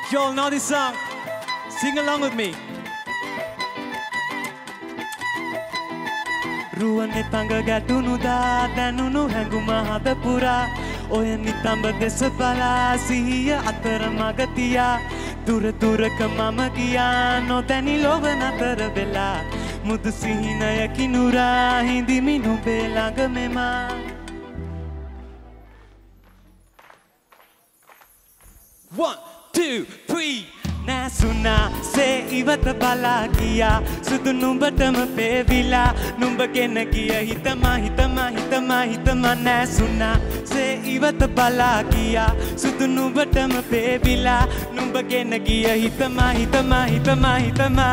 You all know this song. Sing along with me. Ruwane tanga gatunu da danunu hanguma hada pura oya nitamba desa bala sihiya atara magatiya dura dura kamama giya no dani lovana tara vela mudu sihina yakinura hindi minu belaga mema. One, two, three. Nasuna se ivata bala kiya sudu numbatam pevila numbake nagiya hitama hitama hitama hitama nasuna se ivata bala kiya sudu numbatam pevila numbake nagiya hitama hitama hitama hitama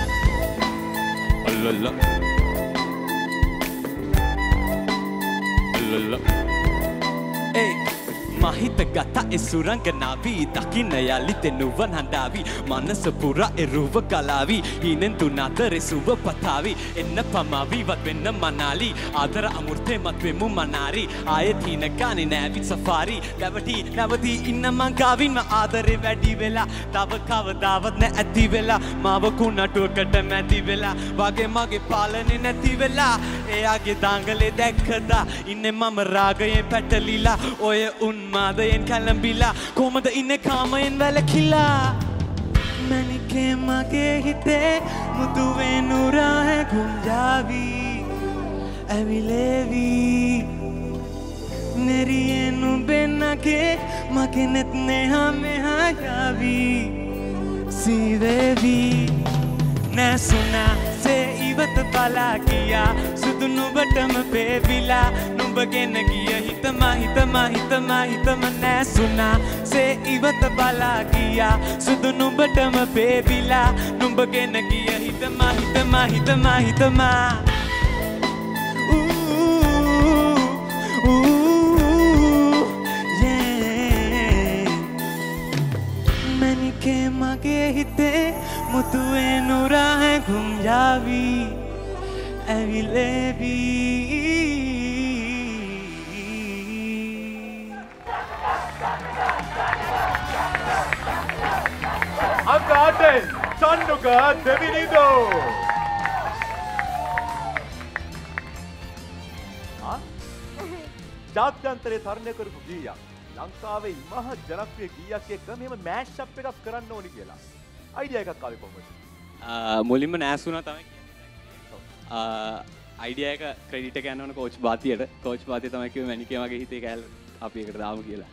allalla allalla hey Mahita gata esuranganavi dakinna yalite nuvan handavi manasa pura eruva kalavi hinen tunatare suva patavi enna pamavi vat wenna manali adara amurthe matwemu manari ayet hina gane navi safari navati inna man gavin ma adare wedi vela tava kavadavat na ati vela mawa kunatuwakata mati vela wage mage palane nati vela eyage dangale dekkada inne mama ragayen patalila oy un Madayen kalambila komada inne kamayen velakila manike mage hite muduve nura hai gunjavi avilevi neriye nu benake mage netne hame hayavi sivevi nasuna se ivat bala kiya sudunu batam pevila numbage nagiya hitama hitama hitama hitama nasuna se ivat bala kiya sudunu batam pevila numbage nagiya hitama hitama hitama hitama yeah manike mage hite mutue nura hai ghum javi avilevi Agaten Chanduka Devinido ජාත්‍යන්තරයේ තරණය කරපු ගීයක් ලංකාවේ මහ ජනප්‍රිය ගීයක් එක්ක මෙහෙම mass up එකක් කරන්න ඕනි කියලා අයිඩියා එකක් ආවේ කොහොමද? මුලින්ම නෑසුණා තමයි කියන්නේ. අයිඩියා එක ක්‍රෙඩිට් එක යන්න ඕන කෝච් බාතියට. කෝච් බාතිය තමයි කිව්වේ මැනිකේ වගේ හිතේ කෑල්ල අපි එකට දාමු කියලා.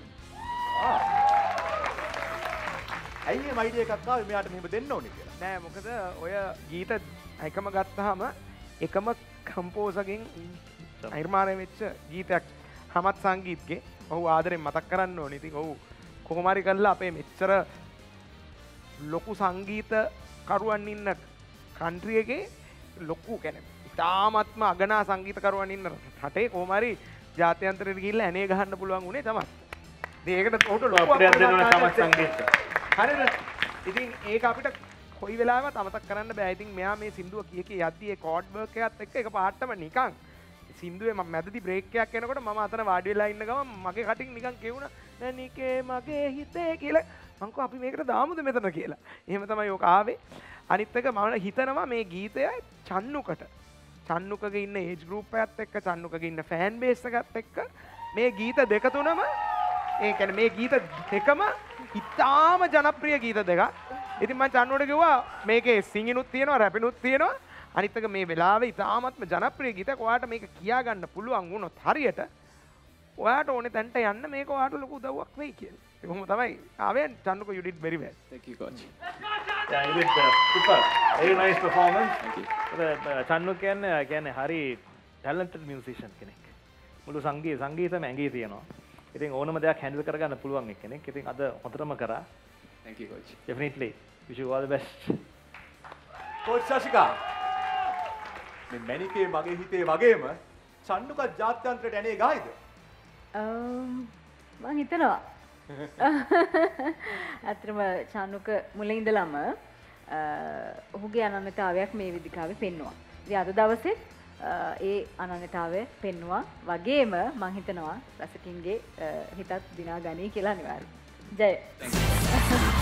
ඇයි මේ අයිඩියා එකක් ආවේ මෙයාට මෙහෙම දෙන්න ඕනි කියලා? නෑ මොකද ඔය ගීත එකම ගත්තාම එකම කම්පෝසර්ගෙන් නිර්මාණය වෙච්ච ගීතයක් හමත් සංගීත්ගේ ඔහු ආදරෙන් මතක් කරන්න ඕනේ. ඉතින් ඔහු කොහොම හරි කරලා අපේ මෙච්චර ලොකු සංගීත කරුවන් ඉන්න කන්ට්‍රි එකේ ලොකු කියන්නේ ඉතාමත්ම අගනා සංගීත කරුවන් ඉන්න රටේ කොහොම හරි ජාත්‍යන්තරයට ගිහිල්ලා ඇනේ ගහන්න පුළුවන් උනේ තමයි. ඉතින් ඒකට ඔහුට ලොකු අප්‍රයක් දෙනවා සමත් සංගීත. හරිද? ඉතින් ඒක අපිට කොයි වෙලාවෙවත් අමතක කරන්න බෑ. ඉතින් මෙයා මේ සින්දුව කීකේ යද්දී ඒ කෝඩ් වර්ක් එකත් එක්ක එක පාටම නිකන් සින්දුවේ මම මැදදී බ්‍රේක් එකක් එනකොට මම අතන වාඩි වෙලා ඉන්න ගමන් මගේ කටින් නිකන් කියුණා නනිකේ මගේ හිතේ කියලා. මං කෝ අපි මේකට දාමුද මෙතන කියලා. එහෙම තමයි ඔක ආවේ. අනිත් එක මම හිතනවා මේ ගීතය චන්නුකගේ ඉන්න ඒජ් ගෲප් එකත් එක්ක චන්නුකගේ ඉන්න ෆෑන් බේස් එකත් එක්ක මේ ගීත දෙක තුනම ඒ කියන්නේ මේ ගීත දෙකම ඉතාම ජනප්‍රිය ගීත දෙකක්. ඉතින් මම චන්නුවට කිව්වා මේකේ සිංගිනුත් තියෙනවා රැපිනුත් තියෙනවා. අනිත් එක මේ වෙලාවේ ඉතාමත්ම ජනප්‍රිය ගීතයක්. ඔයාට මේක කියා ගන්න පුළුවන් වුණොත් හරියට ඔයාට ඕනේ තැනට යන්න මේක ඔයාට ලොකු උදව්වක් වෙයි කියලා. ඒක කොහොම තමයි ආවේ. චන්නුක you did very well. Thank you coach. Yeah, you did super. Very nice performance. Thank you. චන්නුක කියන්නේ හරි talented musician කෙනෙක්. මුළු සංගීතම ඇඟේ තියෙනවා. ඉතින් ඕනම දෙයක් හැන්ඩල් කරගන්න පුළුවන් කෙනෙක්. ඉතින් අද හොඳටම කරා. Thank you coach. Definitely. Wish you all the best. Coach Shashika මේ මැනිකේ මගේ හිතේ වගේම චන්දුක ජාත්‍යන්තරයට ඇනේ ගායිද? මං හිතනවා. අත්‍තරම චන්දුක මුලින් ඉඳලම ඔහුගේ අනන්‍යතාවයක් මේ වේදිකාවේ පෙන්වුවා. ඉතින් අද දවසේ ඒ අනන්‍යතාවය පෙන්වුවා වගේම මං හිතනවා රසිකින්ගේ හිතත් දිනා ගනී කියලා අනිවාර්යයි. ජය.